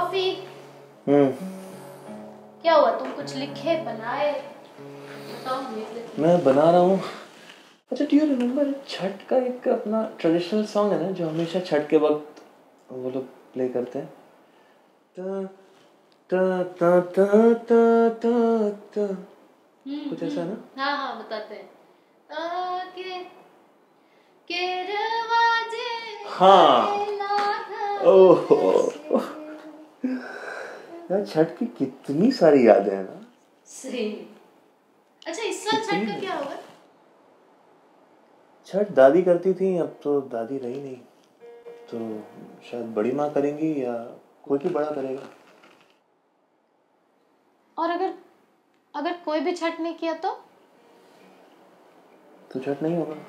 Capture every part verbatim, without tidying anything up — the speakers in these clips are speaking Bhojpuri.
कॉफी। हम्म क्या हुआ, तुम कुछ लिखे बनाए? बताओ। मैं बना रहा हूँ। अच्छा, डू यू रिमेम्बर छठ का एक अपना ट्रेडिशनल सॉन्ग है ना जो हमेशा छठ के वक्त वो लोग प्ले करते हैं? ता ता ता ता ता ता ता कुछ ऐसा है ना? हाँ हाँ बताते हैं। के के रवाजे हाँ। ओह यार, छठ की कितनी सारी यादें हैं ना। सही। अच्छा, इस साल छठ का क्या होगा? छठ दादी करती थी, अब तो दादी रही नहीं, तो शायद बड़ी माँ करेंगी या कोई भी बड़ा करेगा। और अगर अगर कोई भी छठ नहीं किया तो तो छठ नहीं होगा।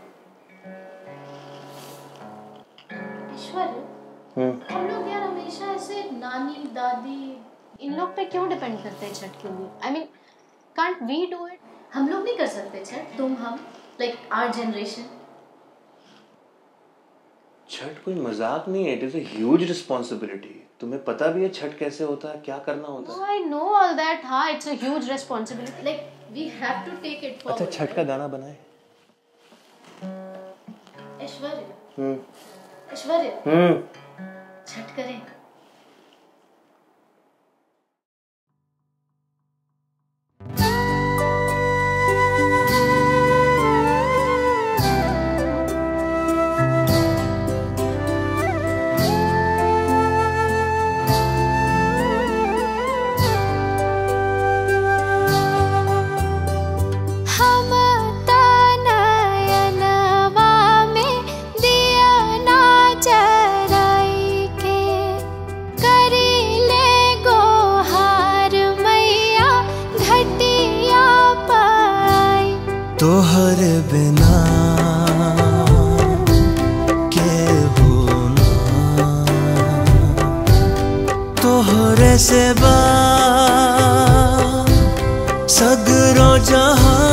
ऐश्वर्य, हम लोग यार हमेशा ऐसे नानी दादी इन लोग पे क्यों डिपेंड करते हैं छठ के लिए? आई मीन, कांट वी डू इट? हम लोग नहीं कर सकते छठ? तुम, हम, लाइक आवर जनरेशन। छठ कोई मजाक नहीं है, it is a huge responsibility. तुम्हें पता भी है छठ कैसे होता है, क्या करना होता है? I know all that. हाँ, it's a huge responsibility, like we have to take it forward. अच्छा, छठ का गाना बनाए। ऐश्वर्य, हम्म ऐश्वर्य, हम्म छठ करें। तोहर बिना के होना, तोहरे से बा सगरो जहां।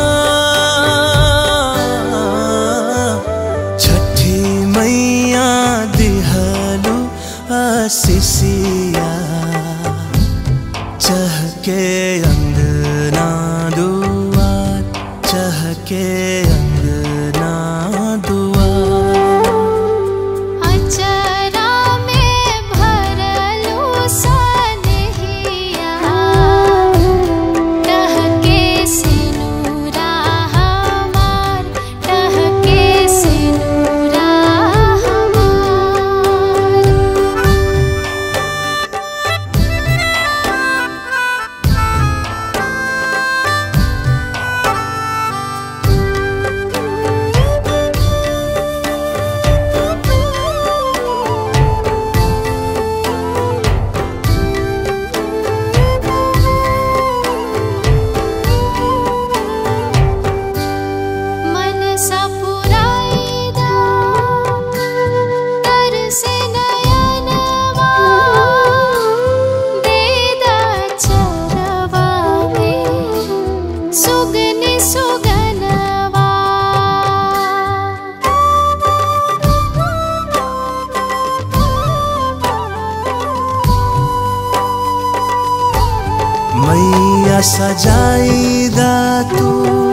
छठी मैया दिहलु आशीषिया, चहके अंगना दुआर, चहके अंगना दुआर। अचरा में भरलू सनहिया, टहके सिनुरा हमार, टहके सिनुरा मैया सजाईदा तू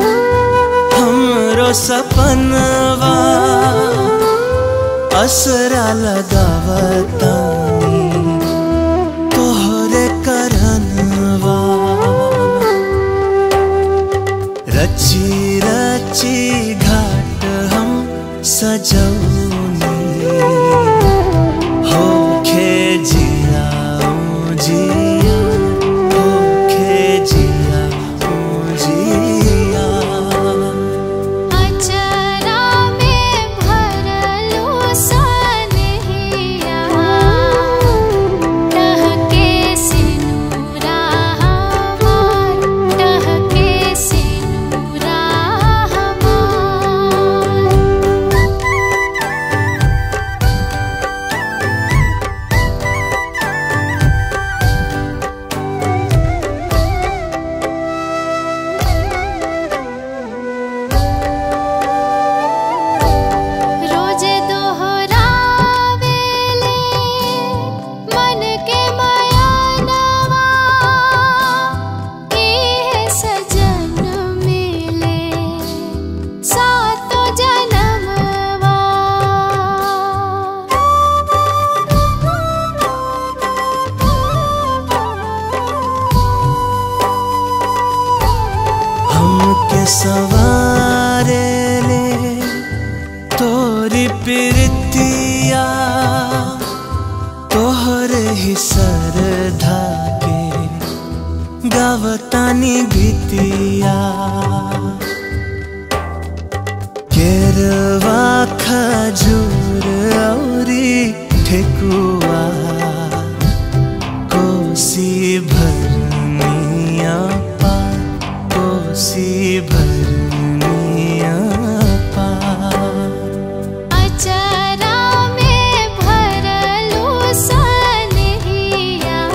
हमरो सपनवा, असरा लगावतानी तोहरे करनवा। रची रची घाट हम सजौनी, होखे जिया जिया, होखे जिया जिया। अचरा में भरलू सनहिया, टहके सिनुरा हमार, टहके सिनुरा सवारे ले तोरी प्रीतिया तोहरे ही सरधा के गावतानी गीतिया केरवा खजूर औरी ठेकुआ कोसी भरनिया पा कोसी भरनिया पा अचरा में भरलू सनहिया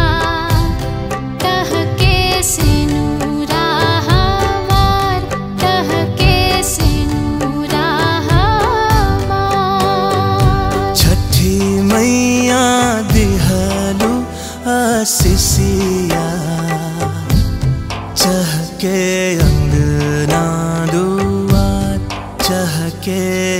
टहके सिनुरा हमार टहके सिनुरा हमार छठी मैया दिहलू आशीषिया चहके अंगना दुआर चहके